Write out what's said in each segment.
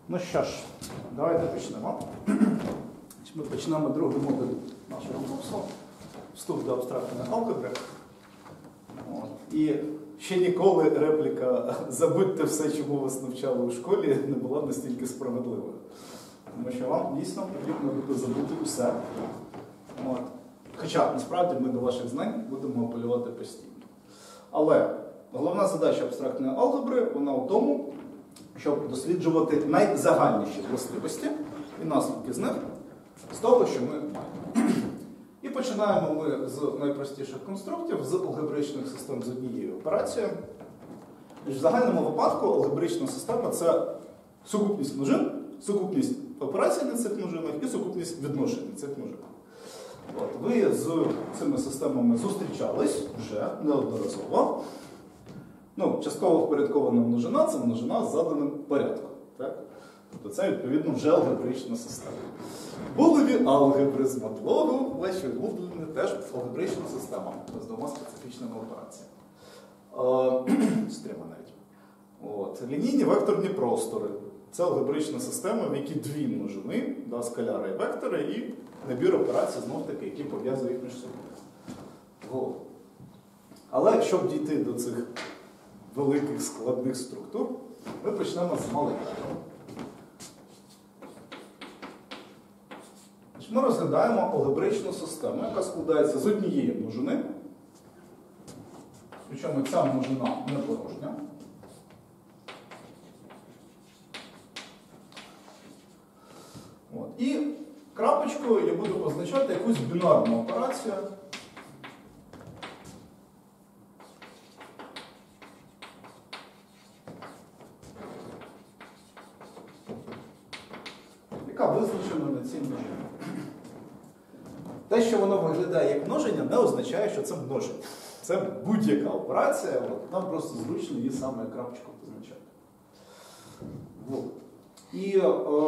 Ну що ж, давайте почнемо. Ми почнемо другий модуль нашого курсу «Вступ до абстрактної алгебри». І ще ніколи репліка «забудьте все, чому вас навчали у школі» не була настільки справедливою. Тому що вам дійсно потрібно буде забути усе. Хоча, насправді, ми до ваших знань будемо апелювати постійно. Але головна задача абстрактної алгебри, вона у тому, щоб досліджувати найзагальніші властивості і наслідки з них, з того, що ми маємо. І починаємо ми з найпростіших конструктів, з алгебричних систем з однією операцією. В загальному випадку алгебрична система – це сукупність множин, сукупність операцій на цих множинах і сукупність відношень на цих множинах. Ви з цими системами зустрічались вже неодноразово. Частково впорядкована множина – це множина з заданим порядком. Так? Тобто це, відповідно, вже алгебрична система. Булеві алгебри з Матлогу, ваші улюблені, теж алгебрична система з двома специфічними операціями. З трьома навіть. Лінійні векторні простори. Це алгебрична система, в якій дві множини, скаляри і вектори, і набір операцій, знов-таки, які пов'язують їх між собою. Але щоб дійти до цих великих складних структур, ми почнемо з маленького. Ми розглядаємо алгебричну систему, яка складається з однієї множини, причому ця множина не порожня. І крапочкою я буду позначати якусь бінарну операцію, яка визначена на цій множині. Те, що воно виглядає як множення, не означає, що це множення. Це будь-яка операція, нам просто зручно її саме крапочкою позначати. І,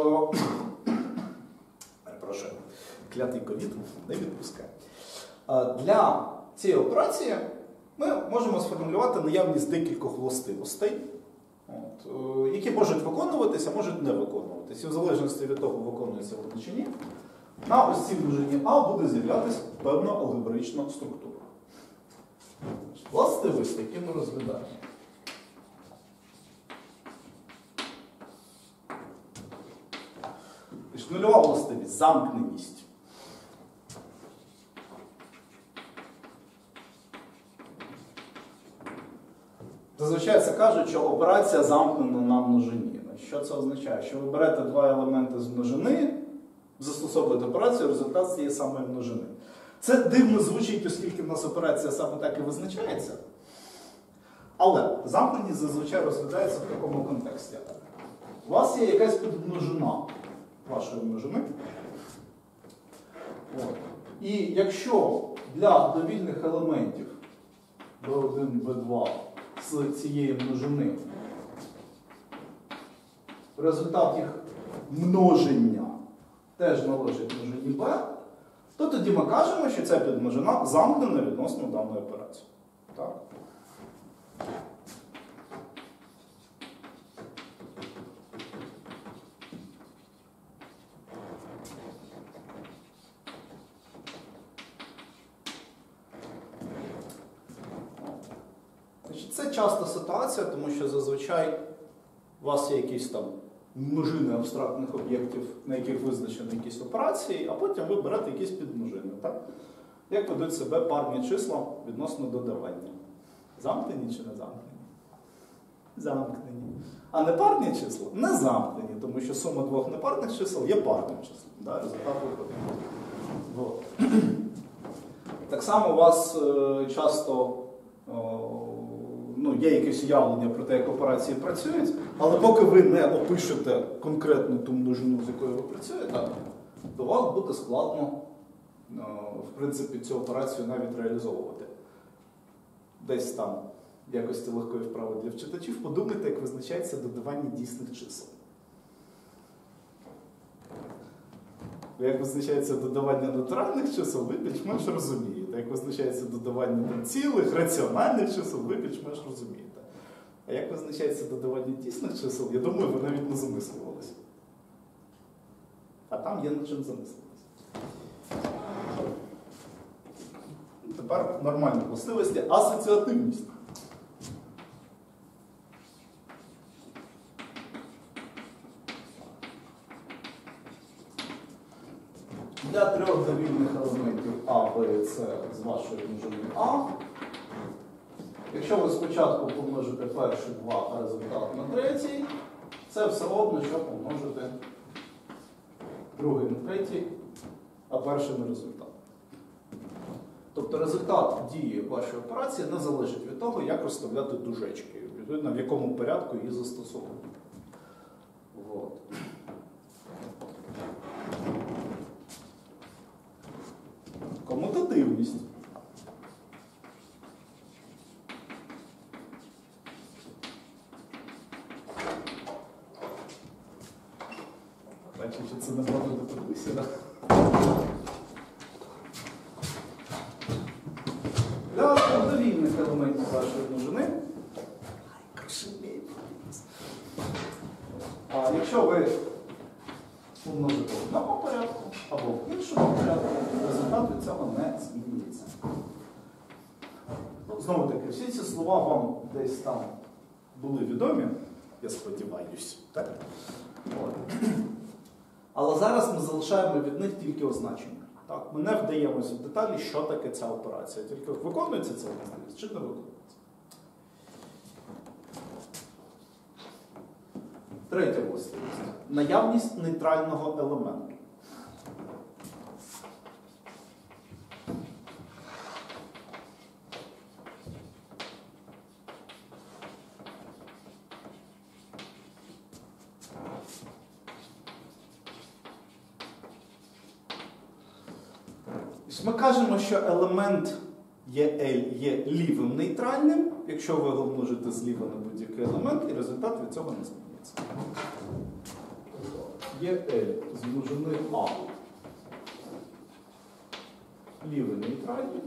перепрошую, клятий ковід не відпускає. Для цієї операції ми можемо сформулювати наявність декількох властивостей, які можуть виконуватися, можуть не виконуватися. І в залежності від того, виконується воно чи ні, на ось цій множині А буде з'являтися певна алгебрична структура. Властивості, які ми розглядаємо. Нульова властивість – замкненість. Зазвичай це кажуть, що операція замкнена на множині. Що це означає? Що ви берете два елементи з множини, застосовуєте операцію, результат цієї самої множини. Це дивно звучить, оскільки в нас операція саме так і визначається. Але замкненість зазвичай розглядається в такому контексті. У вас є якась підмножина вашої множини. І якщо для довільних елементів B1, B2 з цієї множини результат їх множення теж належить множині B, то тоді ми кажемо, що ця підмножина замкнена відносно даної операції. Так? Це часта ситуація, тому що зазвичай у вас є якісь там множини абстрактних об'єктів, на яких визначені якісь операції, а потім ви берете якісь підмножини. Так? Як ведуть себе парні числа відносно додавання? Замкнені чи не замкнені? Замкнені. А непарні числа? Не замкнені, тому що сума двох непарних чисел є парним числом. Да? Результат виходить. Так само у вас часто є якесь уявлення про те, як операції працюють, але поки ви не опишете конкретно ту множину, з якою ви працюєте, то вам буде складно, в принципі, цю операцію навіть реалізовувати. Десь там, в якості легкої вправи для читачів, подумайте, як визначається додавання дійсних чисел. Як визначається додавання натуральних чисел, ви більш-менш розумієте. Як визначається додавання цілих, раціональних чисел, ви більш-менш розумієте. А як визначається додавання дійсних чисел, я думаю, ви навіть не замислювалися. А там є над чим замислитися. Тепер нормальні властивості. Асоціативність. Для трьох довільних елементів А, Б і С з вашої множини А. Якщо ви спочатку помножите перші два, а результат на третій, це все одно, що помножити другий на третій, а перший на результат. Тобто результат дії вашої операції не залежить від того, як розставляти дужечки, відповідно, в якому порядку її застосовувати. Вот. Комутативність. Бачите, що це не можна допитися, так? Для довільних елементів вашої множини. А якщо ви помножите в одному порядку або в іншому порядку, результат від цього не змінюється. Знову таки, всі ці слова вам десь там були відомі, я сподіваюся. Так? Але зараз ми залишаємо від них тільки означення. Так? Ми не вдаємося в деталі, що таке ця операція. Тільки виконується ця властивість чи не виконується. Третя властивість. Наявність нейтрального елементу. Ми кажемо, що елемент EL є лівим нейтральним, якщо ви його множите зліва на будь-який елемент, і результат від цього не зміниться. EL з множини А лівий нейтральний.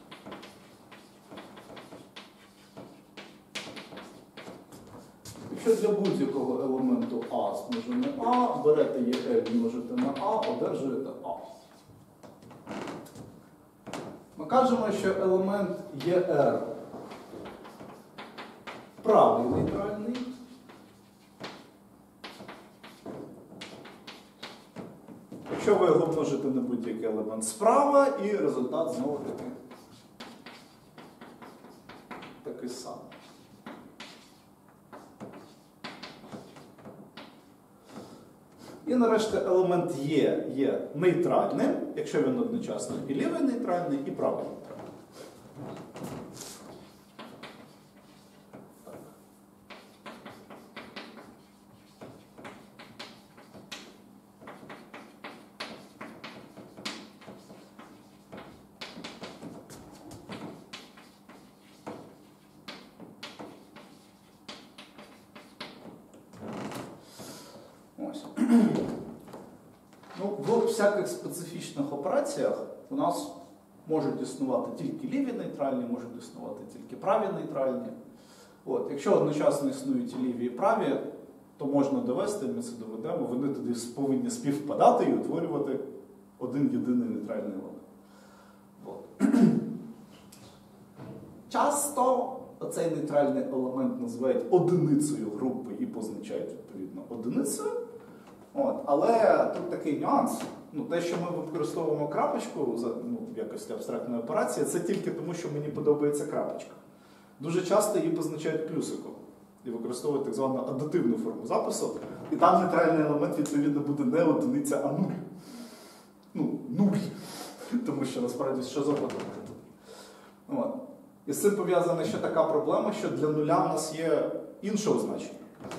Якщо для будь-якого елементу А з множини А берете EL множите на А, одержуєте А. Ми кажемо, що елемент ER правий нейтральний. Якщо ви його множите на будь-який елемент справа, і результат знову такий самий. І нарешті елемент Е є нейтральним, якщо він одночасно і лівий нейтральний, і правий нейтральний. Ось. Ну, в всяких специфічних операціях у нас можуть існувати тільки ліві нейтральні, можуть існувати тільки праві нейтральні. От. Якщо одночасно існують і ліві і праві, то можна довести, ми це доведемо, вони тоді повинні співпадати і утворювати один єдиний нейтральний елемент. От. Часто цей нейтральний елемент називають одиницею групи і позначають відповідно одиницею. От. Але тут такий нюанс. Ну, те, що ми використовуємо крапочку в якості абстрактної операції, це тільки тому, що мені подобається крапочка. Дуже часто її позначають плюсиком і використовують так звану адативну форму запису. І там нейтральний елемент, відповідно, буде не одиниця, а нуль. Ну, нуль. Тому що насправді що завгодно. От. І з цим пов'язана ще така проблема, що для нуля в нас є інше означення.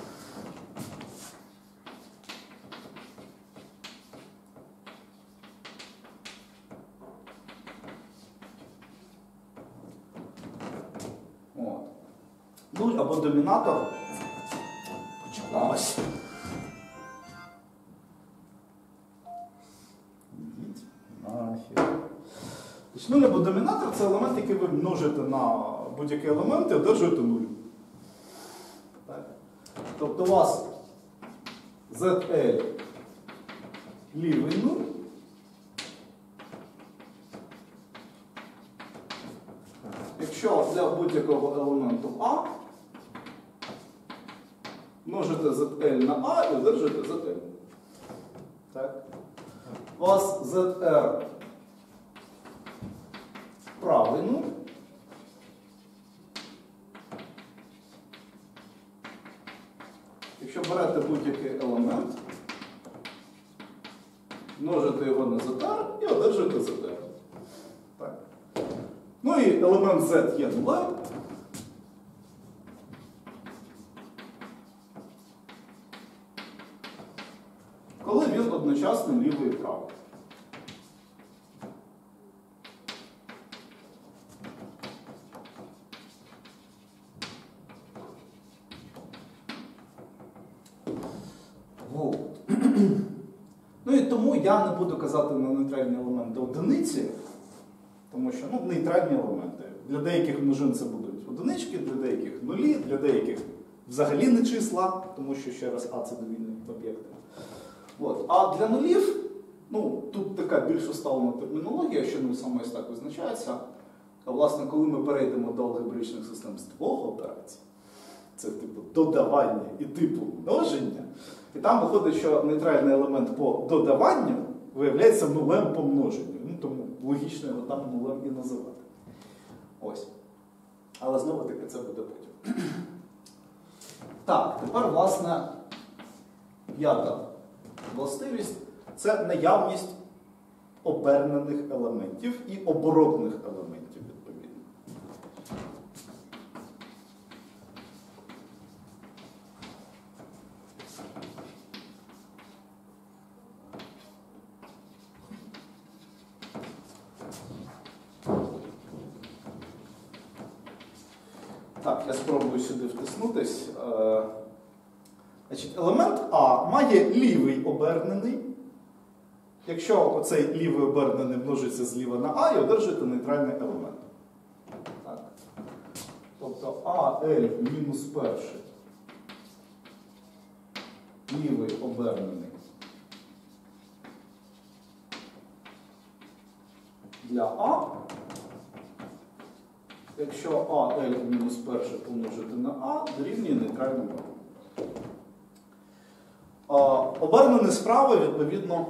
Нуль або домінатор. Почалось. Нуль або домінатор – це елемент, який ви множите на будь-які елементи і одержуєте нуль. Так. Тобто у вас ZL лівий 0 якщо для будь-якого елементу А множите ZL на А і одержите ZL. Так? У вас ZR правий 0. Якщо берете будь-який елемент, множите його на ZR і одержите ZR. Так. Ну і елемент Z є нулем. Коли він одночасно лівий і правий. Ну і тому я не буду казати на нейтральні елементи одиниці, тому що нейтральні елементи. Для деяких множин це будуть одинички, для деяких нулі, для деяких взагалі не числа, тому що, ще раз, А це довільний об'єкт. А для нулів, тут така більш усталена термінологія, що саме ось так визначається. А власне, коли ми перейдемо до алгебраїчних систем з двох операцій, це типу додавання і типу множення, і там виходить, що нейтральний елемент по додаванню виявляється нулем по множенню. Тому логічно його там нулем і називати. Ось. Але знову-таки це буде потім. Так, тепер, власне, п'ята властивість – це наявність обернених елементів і оборотних елементів, відповідно. Так, я спробую сюди втиснутись. Значить, елемент А має лівий обернений. Якщо оцей лівий обернений множиться зліва на А, і одержуєте нейтральний елемент. Так. Тобто АЛ мінус перший лівий обернений для А. Якщо АЛ мінус перше помножити на А, дорівнює нейтральному елементу. Обернений справа, відповідно,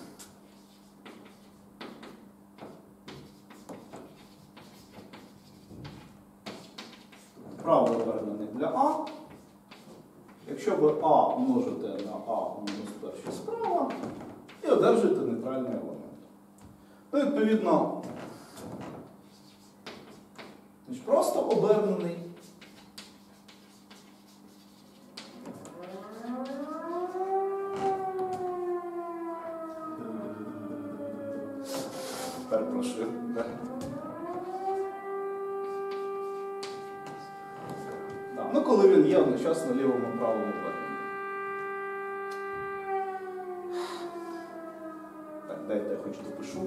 правий обернений для А. Якщо ви А множите на А мінус перший справа, і одержуєте нейтральний елемент. Відповідно, просто обернений. Перепрошую. Коли він є одночасно лівому і правому оберненим. Так, дайте я хоч допишу.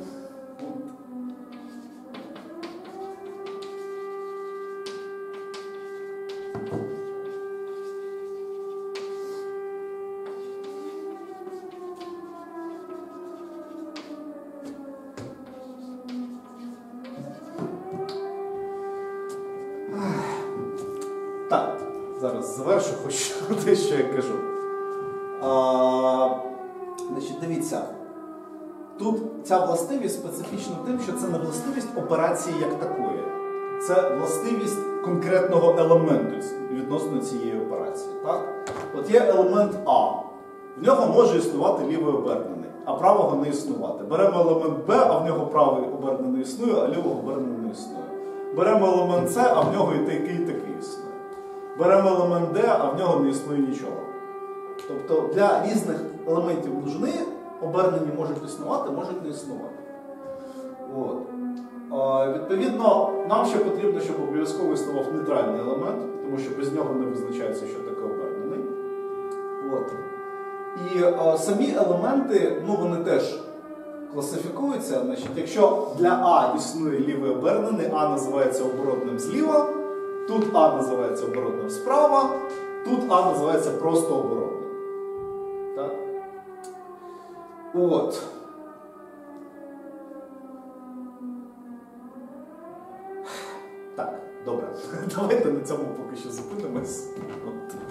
Так, зараз завершу хоч те, що я кажу. Значить, дивіться, тут ця властивість специфічна тим, що це не властивість операції як такої. Це властивість конкретного елементу відносно цієї операції. Так? От є елемент А. В нього може існувати лівий обернений, а правого не існувати. Беремо елемент Б, а в нього правий обернений існує, а лівого обернений не існує. Беремо елемент С, а в нього і такий існує. Беремо елемент D, а в нього не існує нічого. Тобто для різних елементів множини обернені можуть існувати, можуть не існувати. От. Відповідно, нам ще потрібно, щоб обов'язково існував нейтральний елемент, тому що без нього не визначається, що таке обернений. От. І самі елементи, вони теж класифікуються. Значить, якщо для А існує лівий обернений, А називається оборотним зліва, тут А називається оборотним справа, тут А називається просто оборотним. Так? От. Так, добре. Давайте на цьому поки що зупинимось. От.